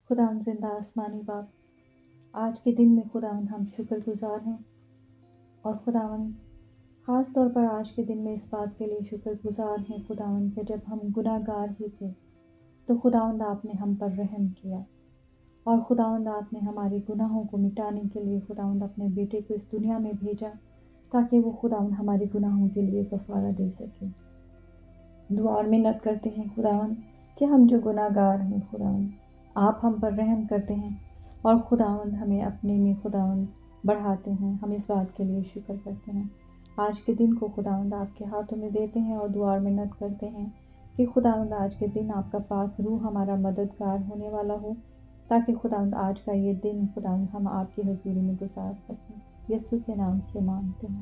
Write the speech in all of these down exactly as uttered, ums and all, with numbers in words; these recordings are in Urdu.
خداوند زندہ آسمانی باپ، آج کے دن میں خداوند ہم شکر گزار ہیں، اور خداوند خاص طور پر آج کے دن میں اس بات کے لیے شکر گزار ہیں خداوند کہ جب ہم گناہ گار ہی تھے تو خداوند آپ نے ہم پر رحم کیا، اور خداوند آپ نے ہمارے گناہوں کو مٹانے کے لیے خداوند اپنے بیٹے کو اس دنیا میں بھیجا تاکہ وہ خداوند ہمارے گناہوں کے لیے کفارہ دے سکے۔ دعا اور منت کرتے ہیں خداوند کہ ہم جو گناہ گار ہیں خداوند آپ ہم پر رحم کرتے ہیں، اور خداوند ہمیں اپنے میں خداوند بڑھاتے ہیں۔ ہم اس بات کے لیے شکر کرتے ہیں۔ آج کے دن کو خداوند آپ کے ہاتھوں میں دیتے ہیں اور دعا اور منت کرتے ہیں کہ خداوند آج کے دن آپ کا پاک روح ہمارا مددگار ہونے والا ہو، تاکہ خداوند آج کا یہ دن خداوند ہم آپ کی حضوری میں گزار سکیں۔ یسوع کے نام سے مانگتے ہیں۔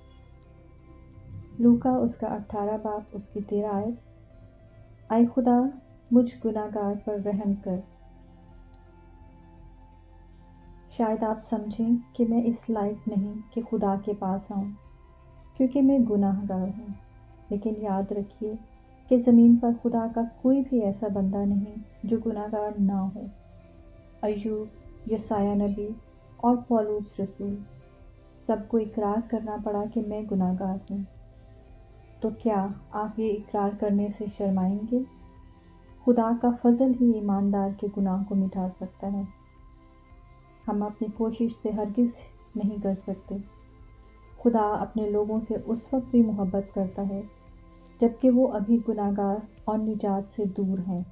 لوکا اس کا اٹھارہ باب اس کی تیرہ آیت۔ اے خدا مجھ گناہ گار پر رحم کر۔ شاید آپ سمجھیں کہ میں اس لائق نہیں کہ خدا کے پاس آؤں کیونکہ میں گناہ گار ہوں، لیکن یاد رکھیے کہ زمین پر خدا کا کوئی بھی ایسا بندہ نہیں جو گناہ گار نہ ہو۔ ایوب، یسایہ نبی اور پولس رسول، سب کو اقرار کرنا پڑا کہ میں گناہ گار ہوں۔ تو کیا آپ یہ اقرار کرنے سے شرمائیں گے؟ خدا کا فضل ہی ایماندار کے گناہ کو مٹا سکتا ہے۔ ہم اپنی کوشش سے ہرگز نہیں کر سکتے۔ خدا اپنے لوگوں سے اس وقت بھی محبت کرتا ہے جبکہ وہ ابھی گناہ گار اور نجات سے دور ہیں۔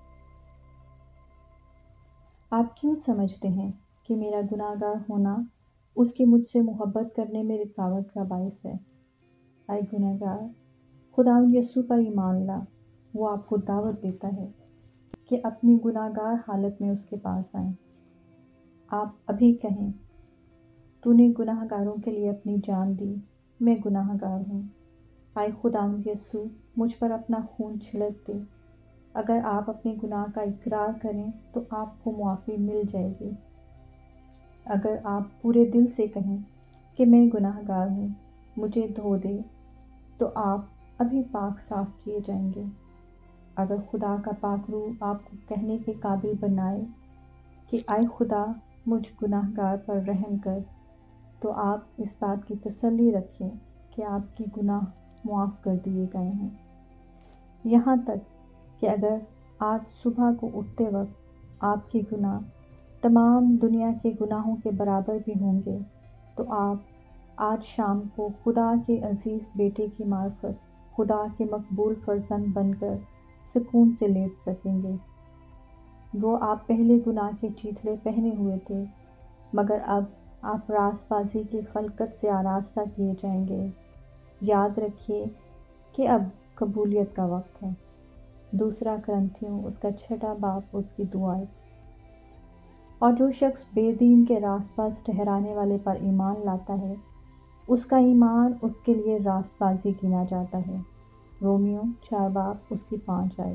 آپ کیوں سمجھتے ہیں کہ میرا گناہ گار ہونا اس کی مجھ سے محبت کرنے میں رکاوٹ کا باعث ہے؟ اے گناہ گار، خداوند یسوع پر ایمان لا۔ وہ آپ کو دعوت دیتا ہے کہ اپنی گناہ گار حالت میں اس کے پاس آئیں۔ آپ ابھی کہیں، تو نے گناہ گاروں کے لیے اپنی جان دی، میں گناہ گار ہوں۔ اے خداوند یسوع، مجھ پر اپنا خون چھڑک دے۔ اگر آپ اپنے گناہ کا اقرار کریں تو آپ کو معافی مل جائے گی۔ اگر آپ پورے دل سے کہیں کہ میں گناہ گار ہوں، مجھے دھو دے، تو آپ ابھی پاک صاف کیے جائیں گے۔ اگر خدا کا پاک روح آپ کو کہنے کے قابل بنائے کہ اے خدا مجھ گناہ گار پر رحم کر، تو آپ اس بات کی تسلی رکھیں کہ آپ کی گناہ معاف کر دیے گئے ہیں۔ یہاں تک کہ اگر آج صبح کو اٹھتے وقت آپ کے گناہ تمام دنیا کے گناہوں کے برابر بھی ہوں گے، تو آپ آج شام کو خدا کے عزیز بیٹے کی معرفت خدا کے مقبول فرزند بن کر سکون سے لیٹ سکیں گے۔ وہ آپ پہلے گناہ کے چیتڑے پہنے ہوئے تھے، مگر اب آپ راست بازی کی خلقت سے آراستہ کیے جائیں گے۔ یاد رکھیے کہ اب قبولیت کا وقت ہے۔ دوسرا کرنتھیوں اس کا چھٹا باب اس کی دعائیں۔ اور جو شخص بے دین کے راست باز ٹھہرانے والے پر ایمان لاتا ہے، اس کا ایمان اس کے لیے راست بازی گنا جاتا ہے۔ رومیو چار باب اس کی پانچ آئے۔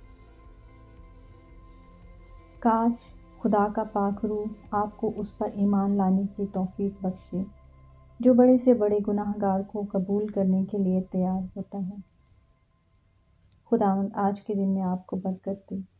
کاش خدا کا پاک روح آپ کو اس پر ایمان لانے کی توفیق بخشے جو بڑے سے بڑے گناہ گار کو قبول کرنے کے لیے تیار ہوتا ہے۔ خداوند آج کے دن میں آپ کو برکت دے۔